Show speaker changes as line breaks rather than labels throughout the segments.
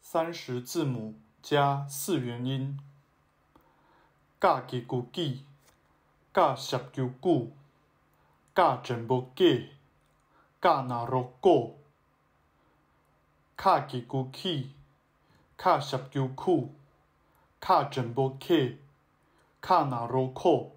30字母加4元音。教基句记，教十九句，教全部假，教那罗果。卡基句起，卡十九句，卡全部客，卡那罗果。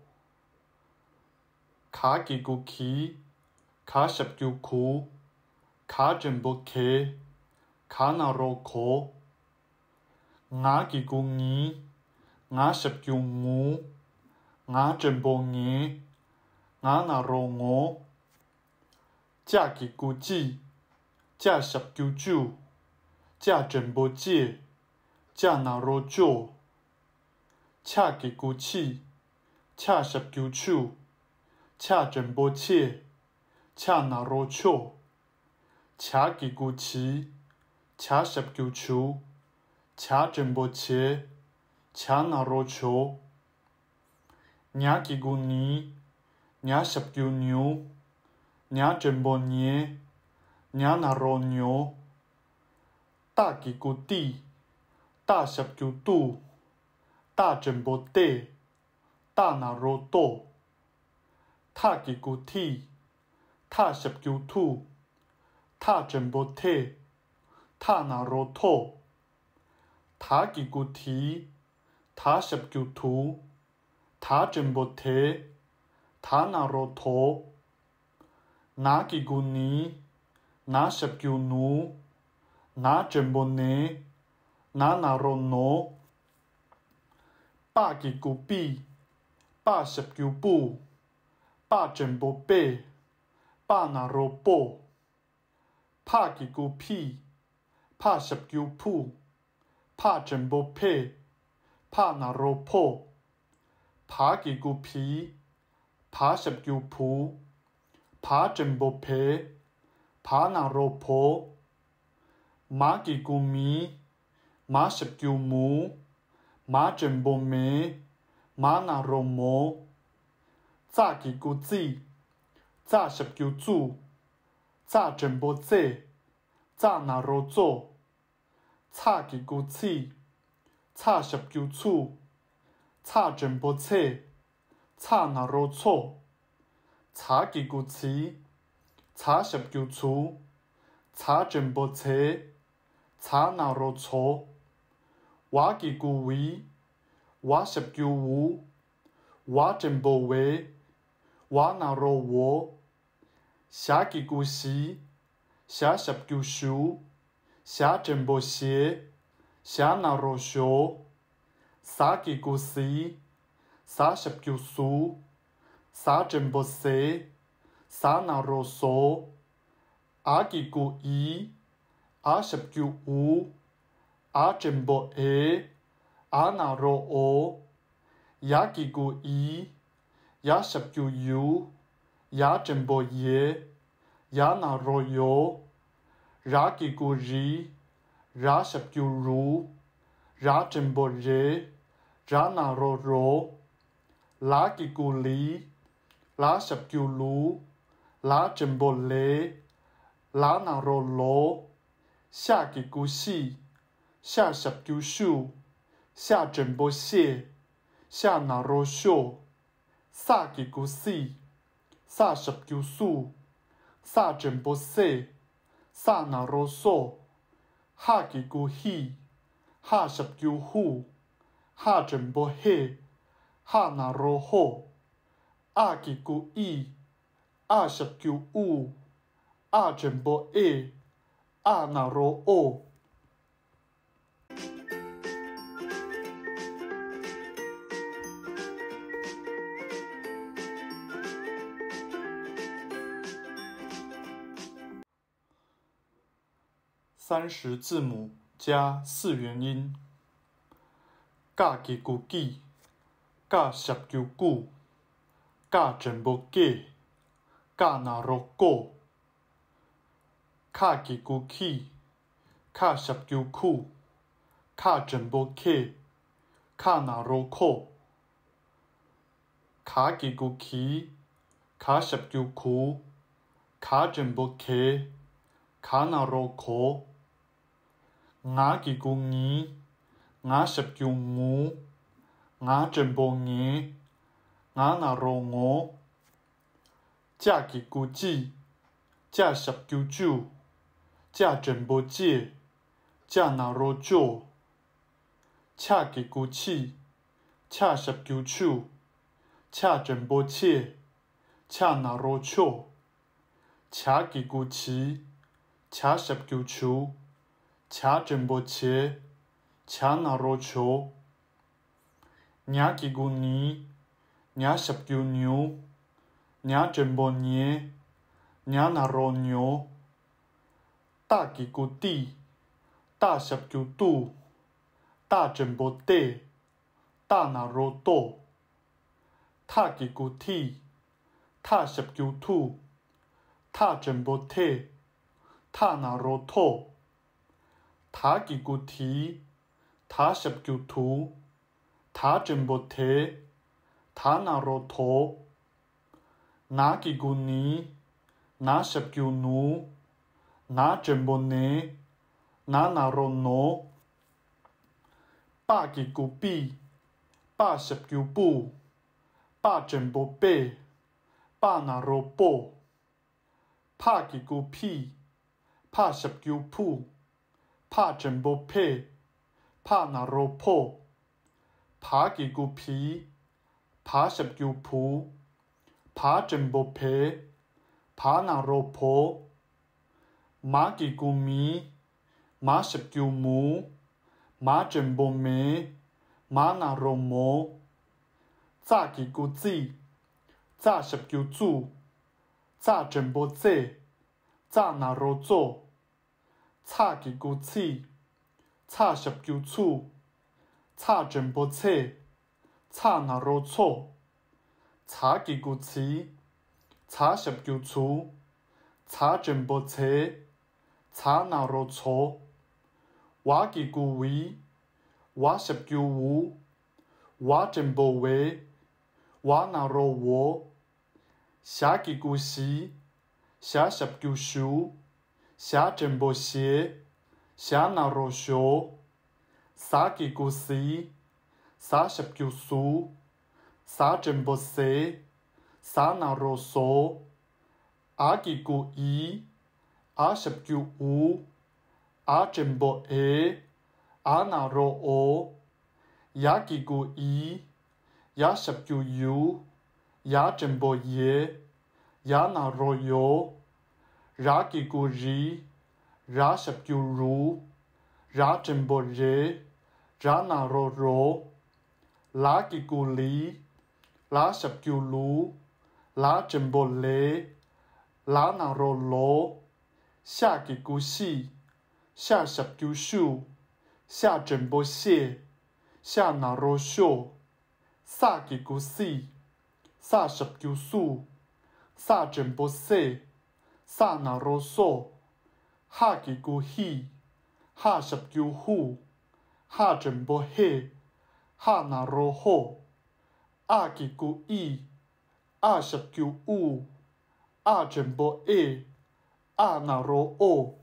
卡基句起，卡十九句，卡全部客，卡那罗果。牙基句二，牙十九五，牙全部牙，牙那罗五。假基句子，假十九九，假全部假，假那罗九。恰基句起，恰十九手，恰全部切，恰那罗手。恰基句起，恰十九手，恰全部切，恰那罗手。牙基句二，牙十九牛，牙全部捏，牙那罗牛。大基句底，大十九度，大全部底，大那罗多。塔基句体，塔十九土，塔全部体，塔那罗土。塔基句体，塔十九土，塔全部体，塔那罗土。拿基句二，拿十九努，拿全部呢，拿那罗挪。把基句比，把十九步，把全部背，把那罗步。怕基句屁，怕十九铺，怕全部配，怕那罗破。怕基句皮，怕十九铺，怕全部配，怕那罗破。马基句咪，马十九母，马全部咩，马那罗摩。早基句子，早十九组，早全部做，早那罗做。差基句起，差十九处，差全部切，差那罗错。差基句起，差十九处，差全部切，差那罗错。瓦基句为，瓦十九五，瓦全部为，瓦那罗我。下基句时，下十九手，下全部写，下那罗手。撒基句时，撒十九数，撒全部写，撒那罗手。阿基句一，阿十九五，阿全部诶，阿那罗哦。亚基句一，亚十九有，亚全部耶，亚那罗有。拉基句二，拉十九如，拉全部热，拉那罗罗。拉基句二，拉十九卢，拉全部雷，拉那罗罗。下基句四，下十九手，下全部写，下那罗手。撒基句四，撒十九数，撒全部写，撒那罗手。哈基句喜，哈十九户，哈全部黑，哈那罗好。阿基句一，阿十九五，阿全部诶，阿那罗哦。30字母加4元音。教基句记，教十九句，教全部假，教那罗果。卡基句起，卡十九句，卡全部客，卡那罗果。卡基句起，卡十九句，卡全部客，卡那罗果。 ngã kỳ gu nhí ngã sập kiu ngũ ngã chân bồ nhé ngã nà rô ngô cha kỳ gu chi cha sập kiu chu cha chân bồ chia cha nà rô chô cha kỳ gu chi cha sập kiu chu cha chân bồ chia cha nà rô chô cha kỳ gu chi cha sập kiu chu cha chân bồ chia cha nà rô chô nhá kỳ gu ní nhá sập kiu nhu nhá chân bồ nhé nhá nà rô nhô ta kỳ gu ti ta sập kiu tu ta chân bồ tê ta nà rô tô ta kỳ gu ti ta sập kiu tu ta chân bồ tê ta nà rô tô ta kỳ gu ti ta sập kiu tu ta chân bồ tê ta nà rô tô ná kỳ gu ní ná sập kiu nú ná chân bồ nê ná nà rô nô ba kỳ gu bi ba sập kiu bu ba chân bồ bê ba nà rô bô pa kỳ gu pi pa sập kiu pu pa chân bồ pê pa nà rô pô pa kỳ gu pi pa sập kiu pu pa chân bồ pê pa nà rô pô má kỳ gu mí má sập kiu mú má chân bồ mê má nà rô mô za kỳ gu zi za sập kiu zu za chân bồ zê za nà rô zô ca kỳ gu ci ca sập kiu cu ca chân bồ cê ca nà rô chô ca kỳ gu ci ca sập kiu cu ca chân bồ cê ca nà rô chô wa kỳ gu wí wa sập kiu wú wa chân bồ wê wa nà rô wô xá kỳ gu xí xá sập kiu xú xá chân bồ xế xá nà rô xô xá kỳ gu xí xá sập kiu xú xá chân bồ xế xá nà rô xô á kỳ gu ý á sập kiu ú á chân bồ ế á nà rô ô yá kỳ gu ý yá sập kiu yú yá chân bồ yế yá nà rô yô rá kỳ gu rí rá sập kiu rú rá chân bồ rế rá nà rô rô lá kỳ gu lý lá sập kiu lú lá chân bồ lế lá nà rô lô xá kỳ gu xì xá sập kiu xu xá chân bồ xê xá nà rô xô xá kỳ gu xì xá sập kiu xu xá chân bồ xê xá nà rô xô ha kỳ gu hì ha sập kiu hù ha chân bồ hê ha nà rô hô a kỳ gu y a sập kiu u a chân bồ ê a nà rô ô